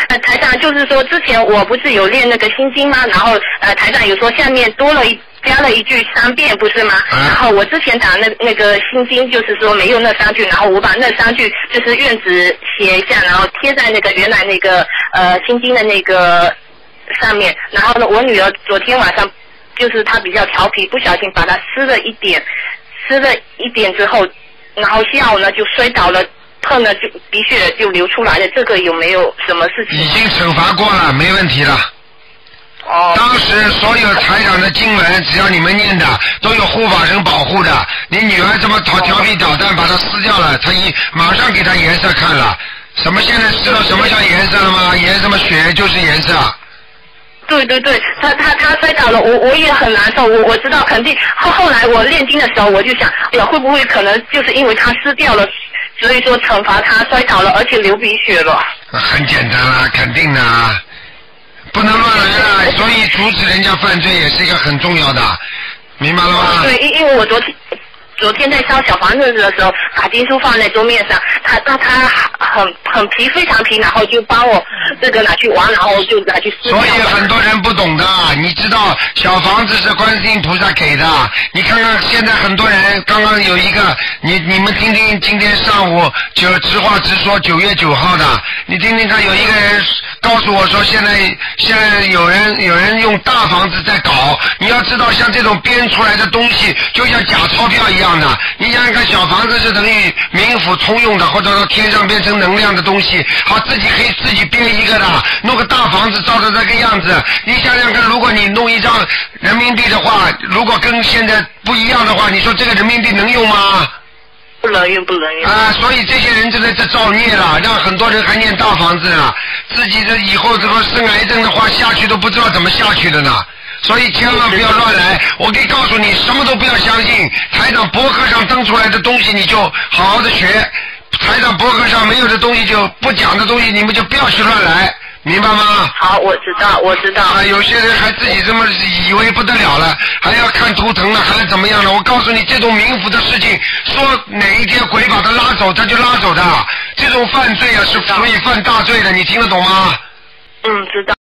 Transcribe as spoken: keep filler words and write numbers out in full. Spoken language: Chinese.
呃台长就是说之前我不是有练那个心经吗？然后呃台长有说下面多了一加了一句三遍不是吗？ 啊、 然后我之前打那那个心经就是说没有那三句，然后我把那三句就是院子写一下，然后贴在那个原来那个呃心经的那个上面。然后呢，我女儿昨天晚上就是她比较调皮，不小心把它撕了一点，撕了一点之后，然后下午呢就摔倒了。碰了就鼻血就流出来了，这个有没有什么事情？ 已经惩罚过了，没问题了。 哦。 当时所有台长的经文，只要你们念的，都有护法神保护的。你女儿这么调调皮捣蛋，把它撕掉了，她一马上给她颜色看了。什么现在知道什么叫颜色了吗？颜什么血就是颜色。 对对对，他他他摔倒了，我我也很难受，我我知道肯定后后来我练经的时候，我就想，哎呀，会不会可能就是因为他撕掉了，所以说惩罚他摔倒了，而且流鼻血了。 很简单啦，肯定的，不能乱来了，所以阻止人家犯罪也是一个很重要的，明白了吗？ 对，因因为我昨天。昨天在烧小房子的时候，把经书放在桌面上，他那他很很皮，非常皮，然后就帮我这个拿去玩，然后就拿去撕掉。 所以很多人不懂的，你知道小房子是观世音菩萨给的，你看看现在很多人，刚刚有一个，你你们听听今天上午就直话直说九月九号的，你听听看，有一个人告诉我说，现在现在有人有人用大房子在搞，你要知道像这种编出来的东西，就像假钞票一样。你想想看，小房子是等于冥府通用的，或者说天上变成能量的东西，好，自己可以自己编一个的，弄个大房子照着这个样子。你想想看，如果你弄一张人民币的话，如果跟现在不一样的话，你说这个人民币能用吗？ 不能用，不能用啊！所以这些人就在这造孽了，让很多人还念大房子了，自己的以后这个生癌症的话下去都不知道怎么下去的呢。所以千万不要乱来，我可以告诉你，什么都不要相信。台长博客上登出来的东西，你就好好的学；台长博客上没有的东西，就不讲的东西，你们就不要去乱来，明白吗？ 好，我知道，我知道。 啊，有些人还自己这么以为不得了了，还要看图腾了，还是怎么样的？我告诉你，这种冥府的事情，说哪一天鬼把他拉走，他就拉走的。这种犯罪啊，是属于犯大罪的，你听得懂吗？ 嗯，知道。